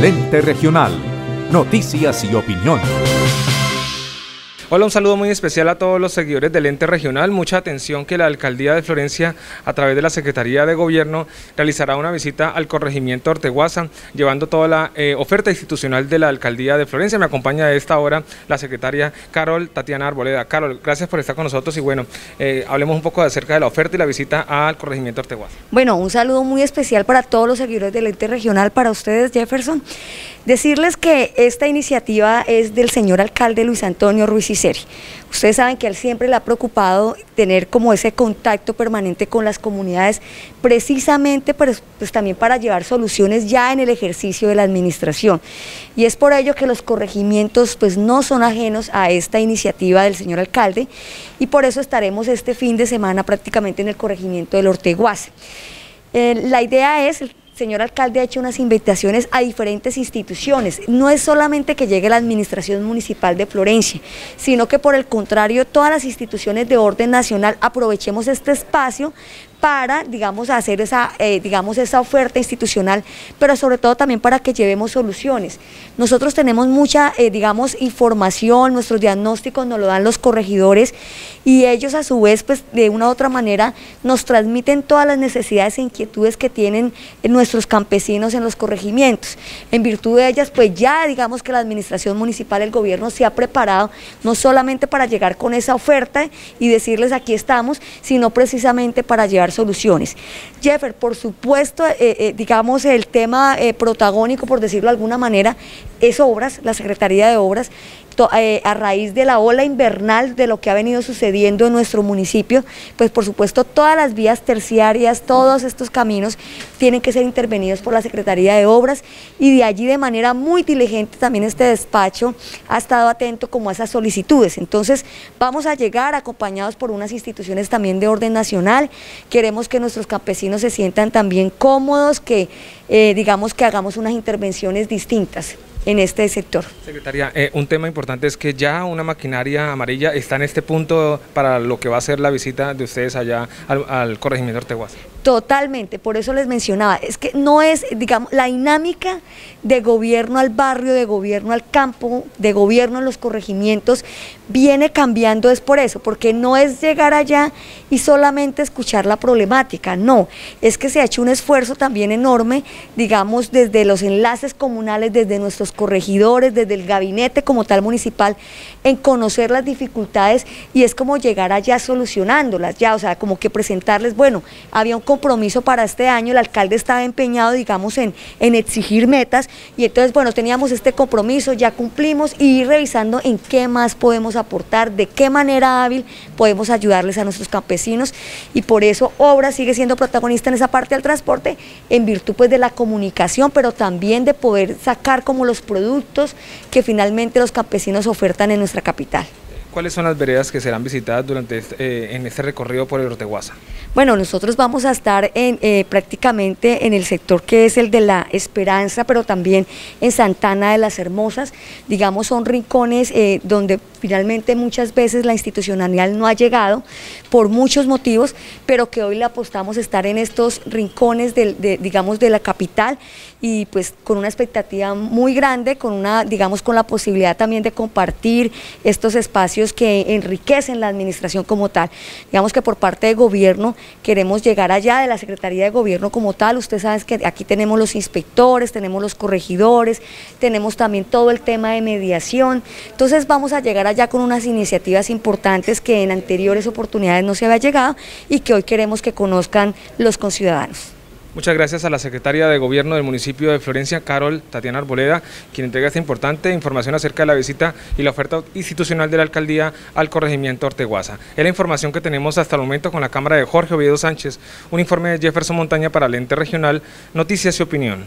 El Ente Regional. Noticias y opinión. Hola, un saludo muy especial a todos los seguidores del Ente Regional. Mucha atención que la Alcaldía de Florencia, a través de la Secretaría de Gobierno, realizará una visita al corregimiento Orteguaza, llevando toda la oferta institucional de la Alcaldía de Florencia. Me acompaña a esta hora la secretaria Carol Tatiana Arboleda. Carol, gracias por estar con nosotros y bueno, hablemos un poco acerca de la oferta y la visita al corregimiento Orteguaza. Bueno, un saludo muy especial para todos los seguidores del Ente Regional, para ustedes, Jefferson. Decirles que esta iniciativa es del señor alcalde Luis Antonio Ruiz y Seri. Ustedes saben que a él siempre le ha preocupado tener como ese contacto permanente con las comunidades, precisamente pues también para llevar soluciones ya en el ejercicio de la administración. Y es por ello que los corregimientos pues no son ajenos a esta iniciativa del señor alcalde, y por eso estaremos este fin de semana prácticamente en el corregimiento del Orteguaza. La idea es... El señor alcalde ha hecho unas invitaciones a diferentes instituciones. No es solamente que llegue la administración municipal de Florencia, sino que por el contrario, todas las instituciones de orden nacional aprovechemos este espacio para, digamos, hacer esa oferta institucional, pero sobre todo también para que llevemos soluciones. Nosotros tenemos mucha, información, nuestros diagnósticos nos lo dan los corregidores, y ellos a su vez, pues de una u otra manera, nos transmiten todas las necesidades e inquietudes que tienen nuestros campesinos en los corregimientos. En virtud de ellas, pues ya digamos que la administración municipal, el gobierno se ha preparado, no solamente para llegar con esa oferta y decirles aquí estamos, sino precisamente para llevar soluciones. Jeffer, por supuesto, el tema protagónico, por decirlo de alguna manera, es obras, la Secretaría de Obras, a raíz de la ola invernal, de lo que ha venido sucediendo en nuestro municipio, pues por supuesto todas las vías terciarias, todos estos caminos tienen que ser intervenidos por la Secretaría de Obras, y de allí de manera muy diligente también este despacho ha estado atento como a esas solicitudes. Entonces vamos a llegar acompañados por unas instituciones también de orden nacional. Queremos que nuestros campesinos se sientan también cómodos, que que hagamos unas intervenciones distintas en este sector. Secretaria, un tema importante es que ya una maquinaria amarilla está en este punto para lo que va a ser la visita de ustedes allá al corregimiento Orteguaza. Totalmente, por eso les mencionaba, es que no es, la dinámica de gobierno al barrio, de gobierno al campo, de gobierno en los corregimientos, viene cambiando. Es por eso, porque no es llegar allá y solamente escuchar la problemática, no, es que se ha hecho un esfuerzo también enorme, desde los enlaces comunales, desde nuestros corregidores, desde el gabinete como tal municipal, en conocer las dificultades, y es como llegar allá solucionándolas, como que presentarles, bueno, había un compromiso para este año, el alcalde estaba empeñado, en exigir metas, y entonces, bueno, teníamos este compromiso, ya cumplimos, y ir revisando en qué más podemos aportar, de qué manera hábil podemos ayudarles a nuestros campesinos, y por eso Obras sigue siendo protagonista en esa parte del transporte, en virtud pues de la comunicación, pero también de poder sacar como los productos que finalmente los campesinos ofertan en nuestra capital. ¿Cuáles son las veredas que serán visitadas en este recorrido por el Orteguaza? Bueno, nosotros vamos a estar prácticamente en el sector que es el de La Esperanza, pero también en Santana de las Hermosas. Son rincones donde finalmente muchas veces la institucionalidad no ha llegado por muchos motivos, pero que hoy le apostamos a estar en estos rincones de la capital, y pues con una expectativa muy grande, con la posibilidad también de compartir estos espacios que enriquecen la administración como tal. Que por parte de gobierno queremos llegar allá, de la Secretaría de Gobierno como tal. Usted sabe que aquí tenemos los inspectores, tenemos los corregidores, tenemos también todo el tema de mediación. Entonces vamos a llegar allá con unas iniciativas importantes que en anteriores oportunidades no se había llegado y que hoy queremos que conozcan los conciudadanos. Muchas gracias a la secretaria de Gobierno del municipio de Florencia, Carol Tatiana Arboleda, quien entrega esta importante información acerca de la visita y la oferta institucional de la alcaldía al corregimiento Orteguaza. Es la información que tenemos hasta el momento con la cámara de Jorge Oviedo Sánchez. Un informe de Jefferson Montaña para el Ente Regional, Noticias y Opinión.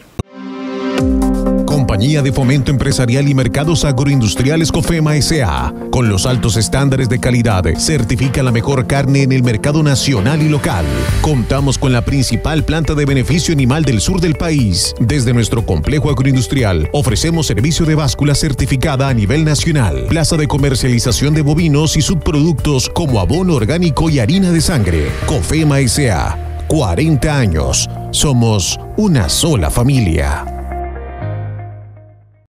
Compañía de Fomento Empresarial y Mercados Agroindustriales COFEMA S.A. Con los altos estándares de calidad, certifica la mejor carne en el mercado nacional y local. Contamos con la principal planta de beneficio animal del sur del país. Desde nuestro complejo agroindustrial, ofrecemos servicio de báscula certificada a nivel nacional, plaza de comercialización de bovinos y subproductos como abono orgánico y harina de sangre. COFEMA S.A. 40 años. Somos una sola familia.